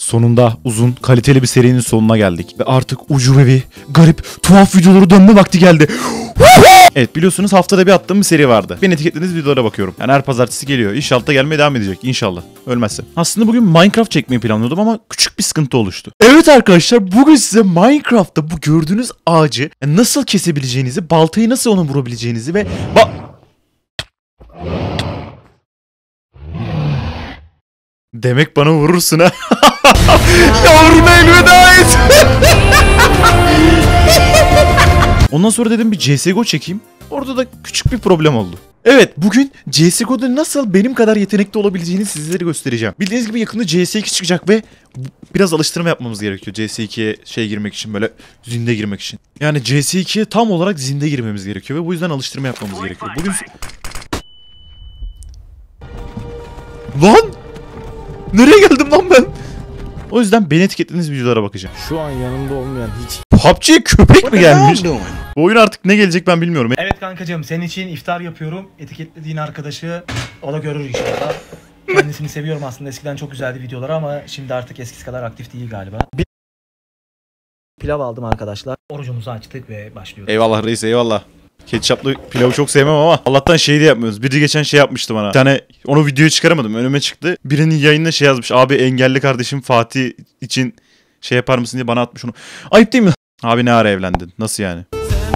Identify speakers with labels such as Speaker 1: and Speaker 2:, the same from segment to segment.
Speaker 1: Sonunda uzun, kaliteli bir serinin sonuna geldik. Ve artık ucubevi, garip, tuhaf videoları dönme vakti geldi. Evet, biliyorsunuz haftada bir attığım bir seri vardı. Beni etiketlediğiniz videolara bakıyorum. Yani her pazartesi geliyor. İnşallah da gelmeye devam edecek. İnşallah. Ölmezse. Aslında bugün Minecraft çekmeyi planlıyordum ama küçük bir sıkıntı oluştu. Evet arkadaşlar, bugün size Minecraft'ta bu gördüğünüz ağacı nasıl kesebileceğinizi, baltayı nasıl ona vurabileceğinizi ve... Demek bana vurursun ha. Yavrum elveda et. Ondan sonra dedim bir CSGO çekeyim. Orada da küçük bir problem oldu. Evet, bugün CSGO'da nasıl benim kadar yetenekli olabileceğini sizlere göstereceğim. Bildiğiniz gibi yakında CS2 çıkacak ve biraz alıştırma yapmamız gerekiyor. CS2'ye girmek için, böyle zinde girmek için. Yani CS2'ye tam olarak zinde girmemiz gerekiyor ve bu yüzden alıştırma yapmamız gerekiyor. Bugün... Lan! Nereye geldim lan ben? O yüzden beni etiketlediğiniz videolara bakacağım.
Speaker 2: Şu an yanımda olmayan hiç...
Speaker 1: PUBG'ye köpek mi gelmiş? Bu oyun artık ne gelecek ben bilmiyorum.
Speaker 3: Evet kankacığım, senin için iftar yapıyorum. Etiketlediğin arkadaşı o da görür inşallah. Kendisini seviyorum aslında. Eskiden çok güzeldi videoları ama şimdi artık eskisi kadar aktif değil galiba. Pilav aldım arkadaşlar. Orucumuzu açtık ve başlıyoruz.
Speaker 1: Eyvallah reis, eyvallah. Ketçaplı pilavı çok sevmem ama Allah'tan şey de yapmıyoruz. Biri geçen şey yapmıştı bana. Bir tane onu videoya çıkaramadım. Önüme çıktı. Birinin yayında şey yazmış. Abi engelli kardeşim Fatih için şey yapar mısın diye bana atmış onu. Ayıp değil mi? Abi ne ara evlendin? Nasıl yani?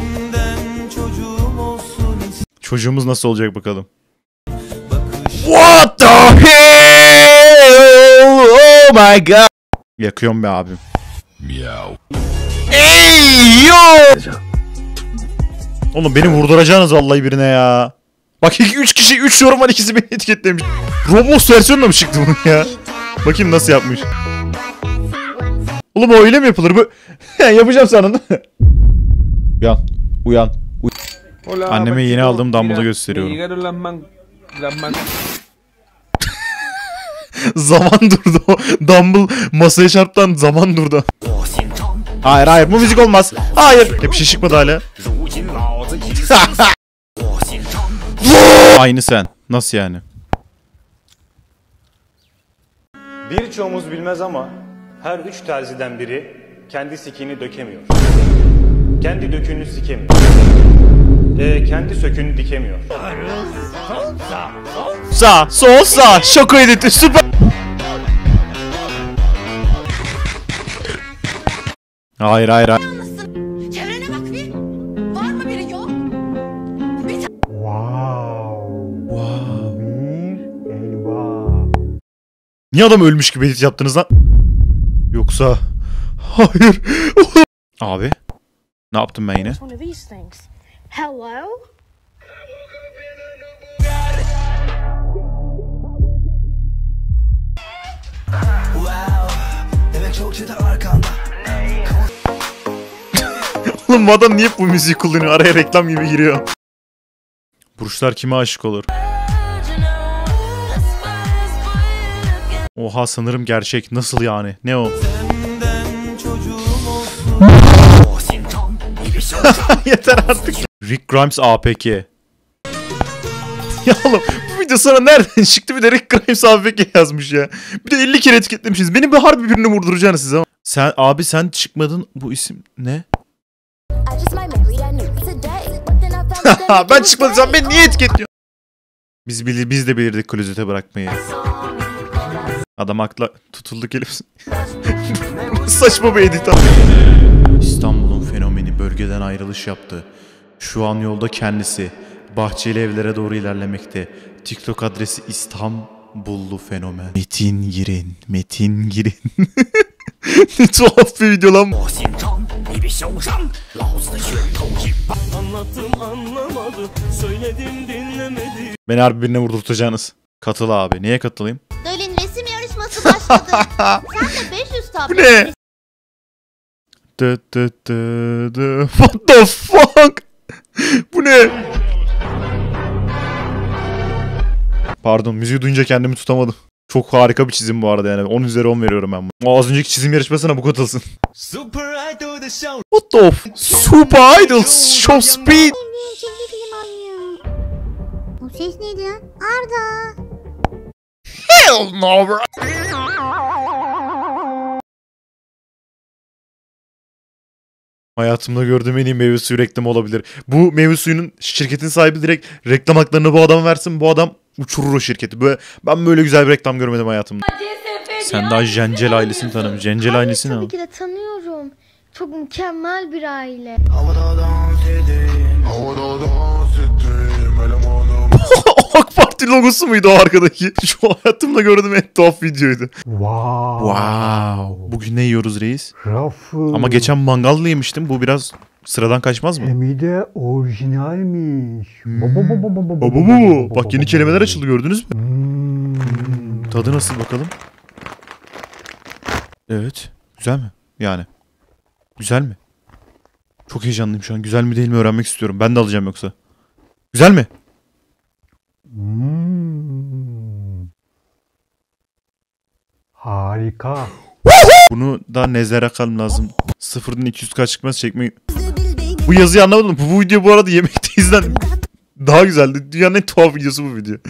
Speaker 1: Çocuğumuz nasıl olacak bakalım. What the hell? Oh my god. Yakıyorum be abim. Miau. Ey yo! Oğlum beni vurduracaksınız vallahi birine ya. Bak 3 kişi 3 normal, ikisi beni etiketlemiş. Roblox versiyonla mı çıktı bunun ya? Bakayım nasıl yapmış. Oğlum o öyle mi yapılır bu? Yapacağım sanın. Uyan. Uyan. Anneme yeni aldığım dumbbell'ı gösteriyorum. Zaman durdu o. Dumbbell masaya çarptan zaman durdu. Hayır hayır, bu müzik olmaz. Hayır. Hep şey çıkmadı hala. Aynı sen. Nasıl yani?
Speaker 4: Birçoğumuz bilmez ama her 3 terziden biri kendi sikini dökemiyor. Kendi dökünü sikemiyor. Kendi sökünü dikemiyor.
Speaker 1: Sağ, sol, sağ. Şoko editi süper. Hayır hayır hayır.
Speaker 5: Çevrene bak bir. Var mı biri yok?
Speaker 1: Niye adam ölmüş gibi edit yaptınız lan? Yoksa... Hayır. Abi. Ne yaptım ben yine?
Speaker 5: Hello?
Speaker 1: Oğlum bu adam niye bu müziği kullanıyor? Araya reklam gibi giriyor. Burçlar kime aşık olur? Oha, sanırım gerçek. Nasıl yani? Ne o? Yeter artık. Rick Grimes APK. Ya oğlum bu video sana nereden çıktı? Bir de Rick Grimes APK yazmış ya. Bir de 50 kere etiketlemişiz. Beni bir harbi birini vurduracaksınız siz ama. Sen abi, sen çıkmadın, bu isim ne? Ben çıkmadıysam beni niye etiketliyorsun? Biz de belirdik klozete bırakmayı. Adam akla tutulduk elimiz. Saçma bir edit. İstanbul'un fenomeni bölgeden ayrılış yaptı. Şu an yolda kendisi. Bahçeli evlere doğru ilerlemekte. TikTok adresi İstanbullu fenomen. Metin Girin. Metin Girin. Ne tuhaf bir video lan.
Speaker 6: Anlattım anlamadı, söyledim dinlemedi.
Speaker 1: Beni harbi birine vurdurtacaksınız. Katıl abi. Niye katılayım?
Speaker 5: Dölin resim yarışması başladı. Sen de 500 tablet.
Speaker 1: Bu ne? What the fuck? Bu ne? Pardon, müziği duyunca kendimi tutamadım. Çok harika bir çizim bu arada yani. 10 üzeri 10 veriyorum ben bunu. Az önceki çizim yarışmasına bu katılsın.
Speaker 6: Super Idol the show.
Speaker 1: What the f... Super Idol Show Speed.
Speaker 5: Bu ses neydi lan? Arda.
Speaker 1: Hell no bro. Hayatımda gördüğüm en iyi meyve suyu reklamı olabilir. Bu meyve suyunun şirketin sahibi direkt reklam haklarını bu adama versin. Bu adam uçurur o şirketi. Ben böyle güzel bir reklam görmedim hayatımda. Sen daha Cencel ailesini tanımıyorsun. Cencel ailesini
Speaker 5: Tabii
Speaker 1: al.
Speaker 5: ki de tanıyorum. Çok mükemmel bir aile.
Speaker 1: AK Parti logosu muydu o arkadaki? Şu hayatımda gördüğüm en tuhaf videoydu. Wow. Bugün ne yiyoruz reis?
Speaker 7: Ruffle.
Speaker 1: Ama geçen mangalla yemiştim. Bu biraz sıradan kaçmaz mı?
Speaker 7: Hem de orijinalmiş.
Speaker 1: Baba. Bak yeni kelimeler açıldı, gördünüz mü? Tadı nasıl bakalım? Evet. Güzel mi? Yani. Güzel mi? Çok heyecanlıyım şu an. Güzel mi değil mi öğrenmek istiyorum. Ben de alacağım yoksa. Güzel mi?
Speaker 7: Harika.
Speaker 1: Bunu daha nezere kalm lazım. 0'dan 200 kaç çıkmaz çekmeyi. Bu yazıyı anlamadım. Bu video bu arada yemekte izlen daha güzeldi. Dünyanın en tuhaf videosu bu video.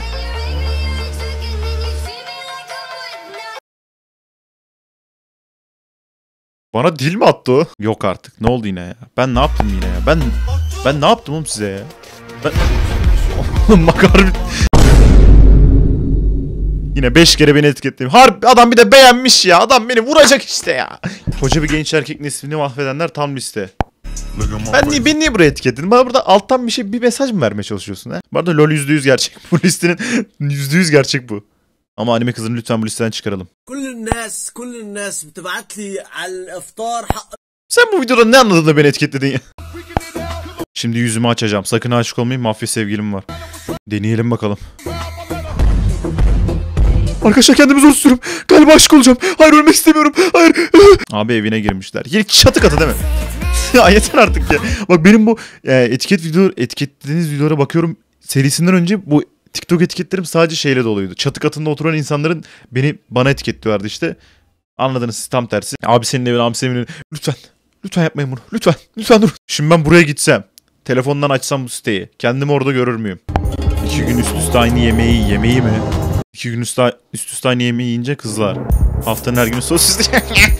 Speaker 1: Bana dil mi attı o? Yok artık. Ne oldu yine ya? Ben ne yaptım yine ya? Ben ne yaptım oğlum size ya? Oğlum bak harbi. Yine 5 kere beni etiketledim. Harbi adam bir de beğenmiş ya. Adam beni vuracak işte ya. Koca bir genç erkek neslini mahvedenler tam liste. Beni niye buraya etiketledin? Bana burada alttan bir mesaj mı vermeye çalışıyorsun ha? Bu arada LoL %100 gerçek. Bu listenin %100 gerçek bu. Ama anime kızını lütfen bu listeden çıkaralım. Sen bu videoda ne anladın da beni etiketledin ya? Şimdi yüzümü açacağım. Sakın aşık olmayın. Mafya sevgilim var. Deneyelim bakalım. Arkadaşlar kendimi zor tutuyorum. Galiba aşık olacağım. Hayır, ölmek istemiyorum. Hayır. Abi evine girmişler. Çatı katı değil mi? Ya yeter artık ya. Bak benim bu etiketlediğiniz videolara bakıyorum. Serisinden önce bu TikTok etiketlerim sadece şeyle doluydu. Çatı katında oturan insanların bana etiketliyorlardı işte. Anladınız siz, tam tersi. Abi senin evin, abi senin evin. Lütfen yapmayın bunu. Lütfen dur. Şimdi ben buraya gitsem, telefondan açsam bu siteyi, kendimi orada görür müyüm? 2 gün üst üste aynı yemeği mi? 2 gün üst üste aynı yemeği yiyince kızlar. Haftanın her günü sosis.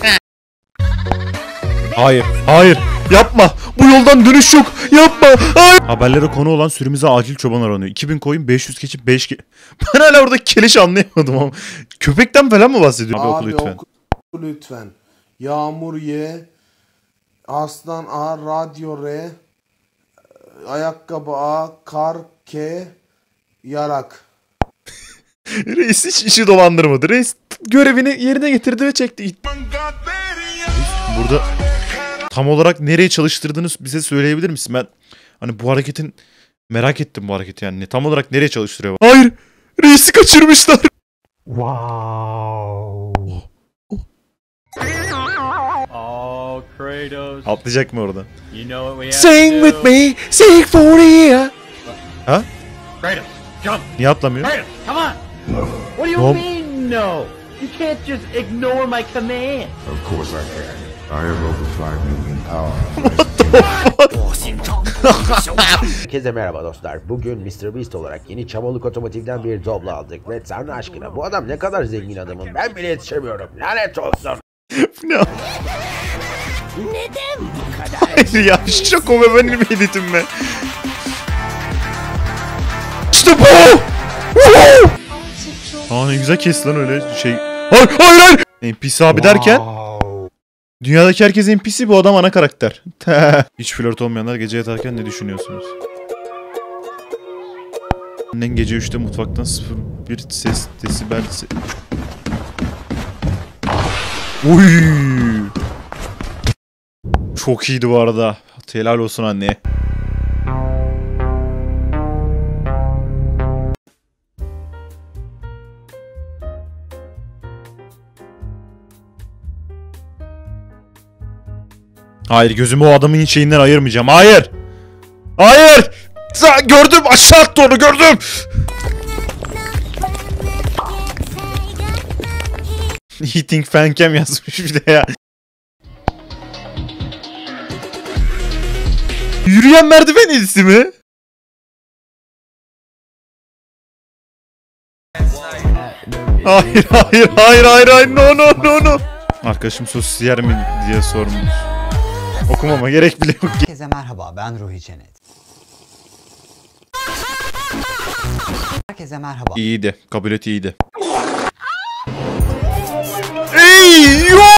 Speaker 1: Hayır. Yapma. Bu yoldan dönüş yok. Yapma. Hayır. Haberlere konu olan sürümüze acil çoban aranıyor. 2000 koyun, 500 keçi, 5 Ben hala orada keleşi anlayamadım ama. Köpekten falan mı bahsediyor? Abi lütfen.
Speaker 8: Oku lütfen. Yağmur ye. Aslan A. Radyo R. Ayakkabı A. Kar K. Yarak.
Speaker 1: Reis hiç işi dolandırmadı. Reis görevini yerine getirdi ve çekti. Burada tam olarak nereye çalıştırdığını bize söyleyebilir misin? Ben hani bu hareketin merak ettim, bu hareketi yani. Tam olarak nereye çalıştırıyor? Hayır! Reis'i kaçırmışlar.
Speaker 7: Wow.
Speaker 6: Oh, Kratos.
Speaker 1: Atlayacak mı orada?
Speaker 6: You know what we have
Speaker 1: Sing
Speaker 6: to do.
Speaker 1: with me, sing for the year. Ha?
Speaker 6: Kratos, jump.
Speaker 1: Niye atlamıyor?
Speaker 6: Kratos, come on. What do you mean no? You can't just ignore my command.
Speaker 9: Of course I can. I have over 5 million power.
Speaker 10: Herkese merhaba dostlar. Bugün Mr. Beast olarak yeni Çamalık Otomotiv'den bir Doblo aldık. Ve Tanrı aşkına bu adam ne kadar zengin adamım. Ben bile yetişemiyorum. Lanet olsun.
Speaker 1: Ne? Neden bu kadar? Hayır ya, şoko ve benim editim mi? İşte bu! Aa ne güzel kes lan öyle şey. Hayır! NPC abi derken dünyadaki herkes NPC, bu adam ana karakter. Hiç flört olmayanlar gece yatarken ne düşünüyorsunuz? Annen gece 3'te mutfaktan 01 ses desibel Uy! Çok iyiydi bu arada. Helal olsun anne. Hayır, gözümü o adamın şeyinden ayırmayacağım. Hayır! Gördüm, aşağı attı onu, gördüm. Eating fancam yazmış bir de ya. Yürüyen merdiven izsi mi? Hayır, no. Arkadaşım sosis yer mi diye sormuş. Okumama gerek bile yok.
Speaker 11: Herkese merhaba, ben Ruhi Cennet. Herkese merhaba.
Speaker 1: İyiydi. Kabul et iyiydi. Ey yo!